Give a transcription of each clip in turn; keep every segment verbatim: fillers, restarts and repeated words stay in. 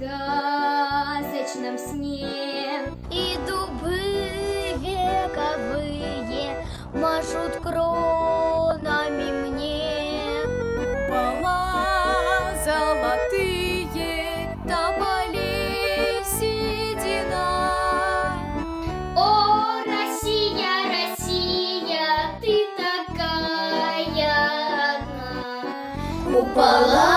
сказочном сне. И дубы вековые машут кронами мне. Купола золотые, тополей седина. О, Россия, Россия, ты такая одна. Купола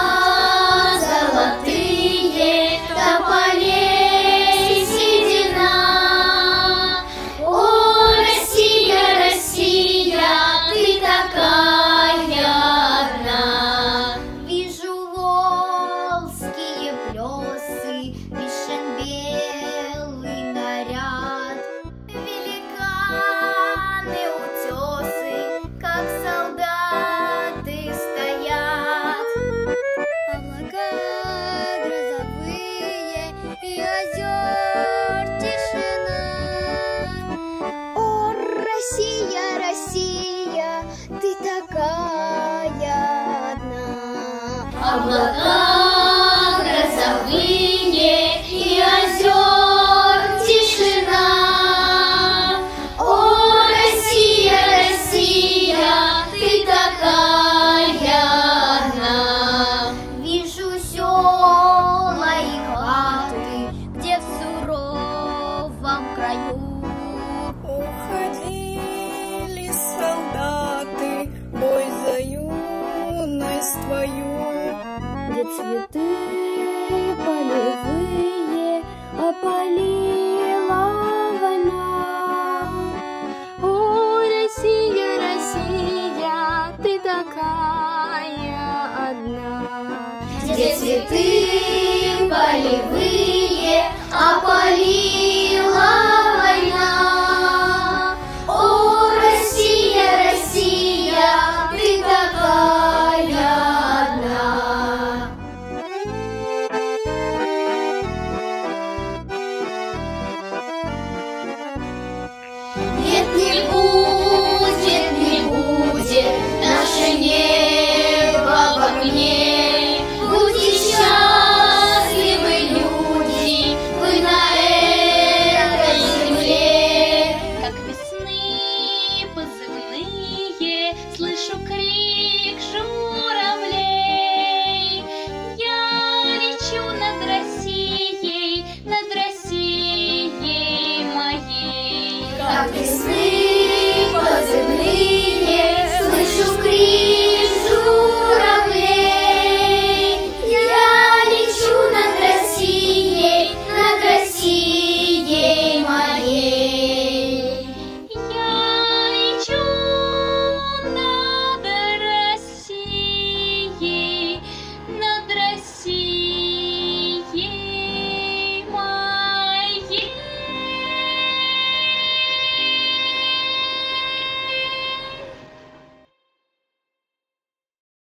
золотые, тополей седина. О, Россия, Россия, ты такая одна. Вижу волжские плесы, вишен белый наряд. Великаны, утесы, как солдаты стоят. Облака грозовые и озер тишина. О, Россия, Россия, ты такая одна. Облака грозовые и озер тишина. О, Россия, Россия, ты такая одна. Вижу села и хаты, где в суровом краю